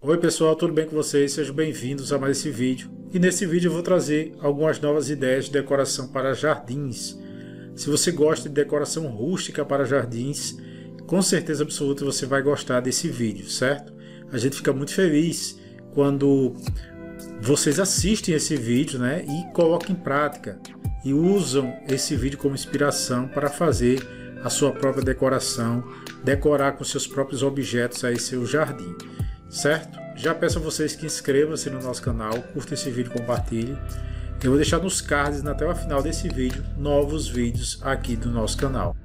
Oi pessoal, tudo bem com vocês? Sejam bem-vindos a mais esse vídeo. E nesse vídeo eu vou trazer algumas novas ideias de decoração para jardins. Se você gosta de decoração rústica para jardins, com certeza absoluta você vai gostar desse vídeo, certo? A gente fica muito feliz quando vocês assistem esse vídeo, né, e colocam em prática e usam esse vídeo como inspiração para fazer a sua própria decoração, decorar com seus próprios objetos aí seu jardim. Certo? Já peço a vocês que inscrevam-se no nosso canal, curtam esse vídeo, compartilhem. Eu vou deixar nos cards na tela final desse vídeo novos vídeos aqui do nosso canal.